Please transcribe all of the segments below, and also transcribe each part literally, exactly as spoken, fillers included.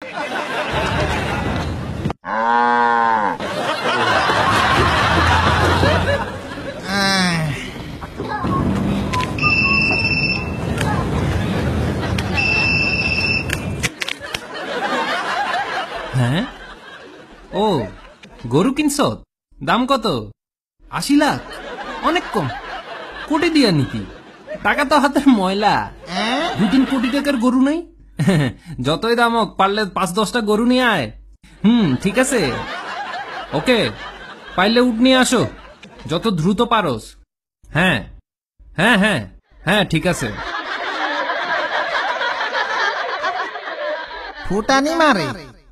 হ্যাঁ, ও গরু কিনছ? দাম কত? আশি লাখ? অনেক কম। কোটি দিয়া নিতি? টাকা তো হাতের ময়লা। দুই তিন কোটি টাকার গরু নেই? যতই দাম হোক, পারলে পাঁচ দশটা গরু নিয়ে আয়। হুম, ঠিক আছে, ওকে। পাইলে উঠ নিয়ে আসো, যত দ্রুত পারোস। হ্যাঁ হ্যাঁ হ্যাঁ হ্যাঁ, ঠিক আছে। ফুটানি মারে।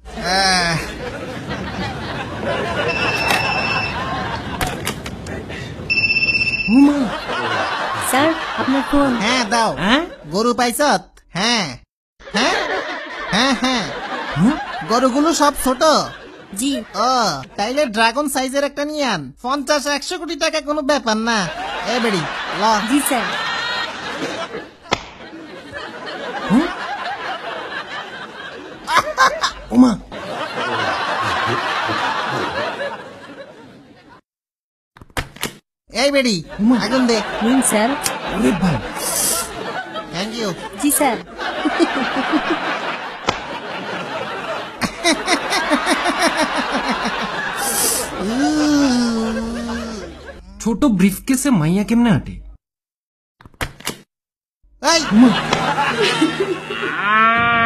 স্যার, আপনার ফোন। হ্যাঁ দাও। হ্যাঁ, গরু পাইছত? হ্যাঁ হ্যাঁ হ্যাঁ হ্যাঁ, গরুগুলো সব ছোট। জি। ও, তাইলে ড্রাগন সাইজের একটা নিয়ে আন। পঞ্চাশ একশো কোটি টাকা কোনো ব্যাপার না। এ বেড়ি ল। জি স্যার। ওমা, এই বেড়ি, আগুন দে। নিন স্যার। ওরে ভাই, থ্যাংক ইউ। G sir. ছোট ব্রিফকেসে মাইয়া কেমনে হাঁটে? এই